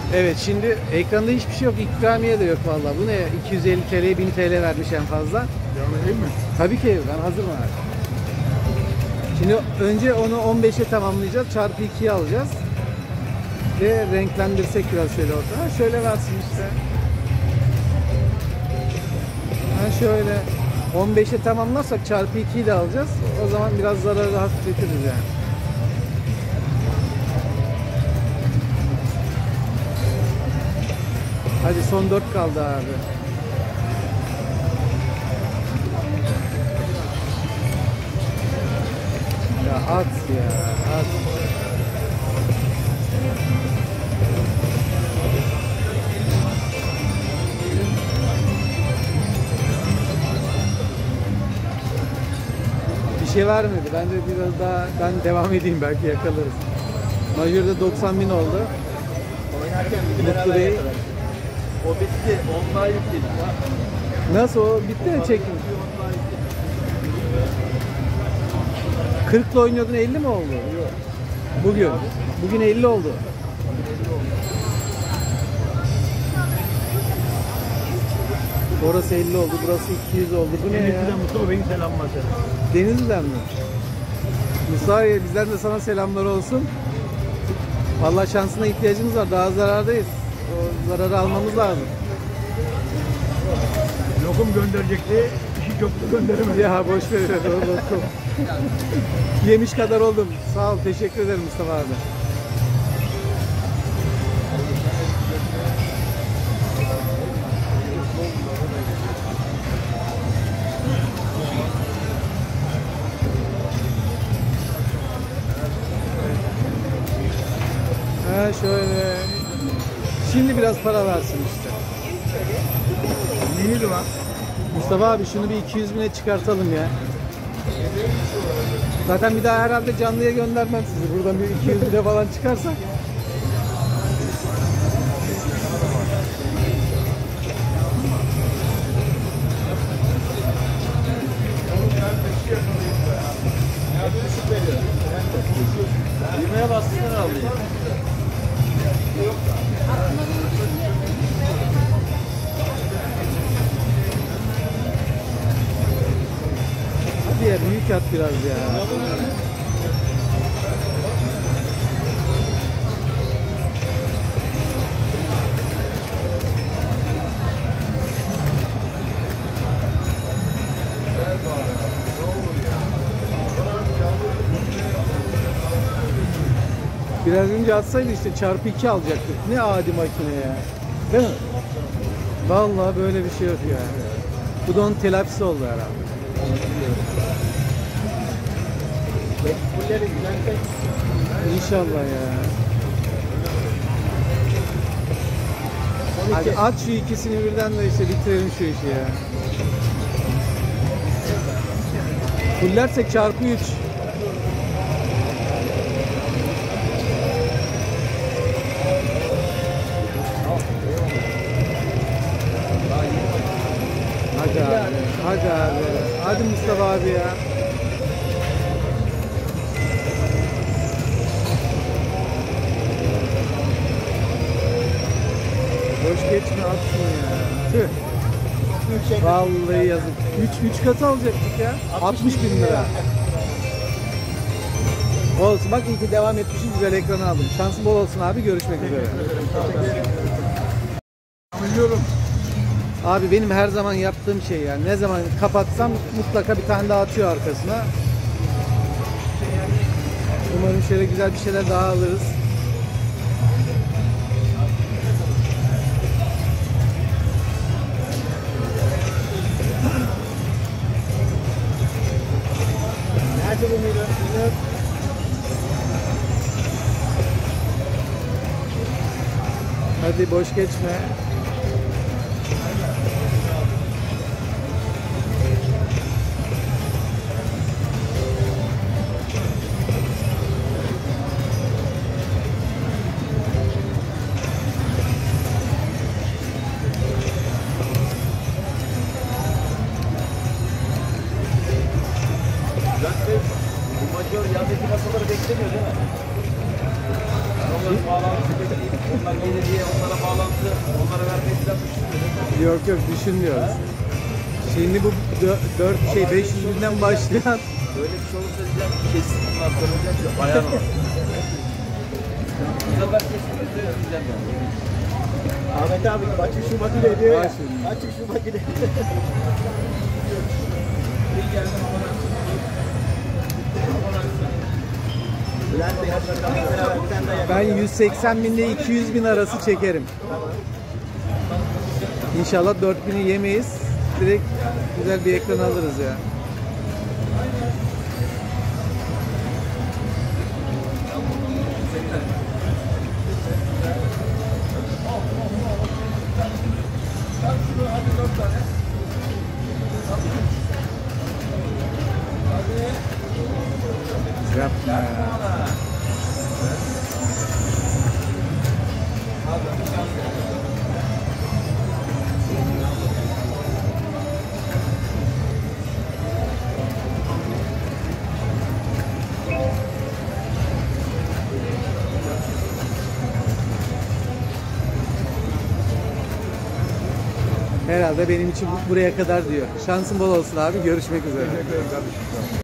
Evet, şimdi ekranda hiçbir şey yok. İkramiye de yok vallahi. Bu ne? 250 TL, 1000 TL vermiş en fazla. Devam edeyim mi? Tabii ki ben hazırım abi. Şimdi önce onu 15'e tamamlayacağız. Çarpı 2'yi alacağız. Ve renklendirsek biraz şöyle ortada. Şöyle versin işte. Ha şöyle 15'e tamamlarsak çarpı 2'yi de alacağız. O zaman biraz zararı hafifletiriz yani. Hadi son 4 kaldı abi. Ya at ya at. Bir şey vermedi. Ben de biraz daha devam edeyim, belki yakalarız. Majörde 90.000 oldu. Oynarken bir Mutlu Bey. O bitti. Online bitti. Nasıl o? Bitti mi çekim? 40'la oynuyordun, 50 mi oldu? Bugün. Bugün 50 oldu. Orası 50 oldu, burası 200 oldu. Bu ne ya? Denizli'den Mustafa Bey'in selamlar sana. Denizli'den mi? Mustafa Bey, bizden de sana selamlar olsun. Vallahi şansına ihtiyacımız var. Daha zarardayız. O zararı almamız lazım. Lokum gönderecekti. İşi çoktu gönderemedi. Ya boş ver öyle lokum. Yemiş kadar oldum. Sağ ol, teşekkür ederim Mustafa abi. Ha şöyle. Şimdi biraz para versin işte. Neydi lan? Mustafa abi şunu bir 200.000'e çıkartalım ya. Zaten bir daha herhalde canlıya göndermem sizi. Buradan bir 200.000'e falan çıkarsa. Düğmeye bastığını alıyor. Hadi ya, büyük at biraz ya. Biraz önce atsaydı işte çarpı 2 alacaktık. Ne adi makine ya. Değil mi? Vallahi böyle bir şey yok ya. Bu da onun telafisi oldu herhalde. İnşallah ya. Hadi at şu ikisini birden de işte bitirelim şu işi ya. Fullersek çarpı 3. Hadi abi. Hadi abi. Hadi Mustafa abi ya. Boş geçme, at şunu ya. Tüh. Vallahi yazık. 3 katı alacaktık ya. 60.000 lira. Olsun, bak iyi ki devam etmişim, güzel ekranı aldım. Şansın bol olsun abi, görüşmek üzere. Anlıyorum. Abi benim her zaman yaptığım şey yani, ne zaman kapatsam mutlaka bir tane daha atıyor arkasına. Umarım şöyle güzel bir şeyler daha alırız. Nerede bu milyon? Hadi boş geçme. Bu maçı yandaki masaları beklemiyor değil mi? Onları bağlantısı bekleyip onlar gelir diye onlara bağlantı, onlara vermeyi falan düşünmüyorum. Yok yok, düşünmüyoruz. Şimdi bu 500 binden başlayan Böyle bir şey olursa diyeceğim kesin bunlar sorulacak ya bayan var. Bu sefer kesin diyeceğim yani. Ahmet abi açın şu makineyi diyor ya. Aç şimdi. Açın şu makineyi. Bülent Bey hadi bakalım beraber bir tane daha yapalım. ben 180 binde 200 bin arası çekerim. İnşallah 4000'i yemeyiz. Direkt güzel bir ekran alırız ya. Yapma ya. Herhalde benim için buraya kadar diyor. Şansın bol olsun abi. Görüşmek üzere. Teşekkür ederim kardeşim.